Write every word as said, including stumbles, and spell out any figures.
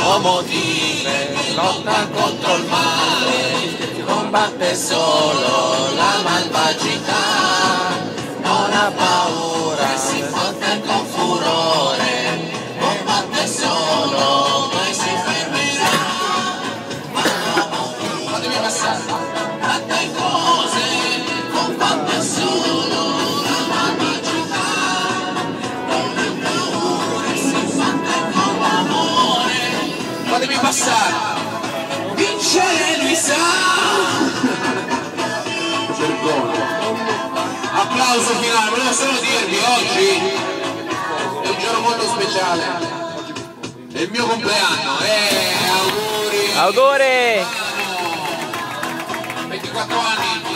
uomo tigre, lotta contro il male, combatte solo la malvagità, non ha paura, si batte con furore, combatte solo, poi si fermerà. Fatemi passare, tante cose, combatte solo la malvagità, non ha paura, si batte con l'amore. Fatemi passare, vincere lui sa. Applauso finale, volevo solo dirvi, oggi è un giorno molto speciale, è il mio compleanno, eh, auguri! Auguri! ventiquattro anni!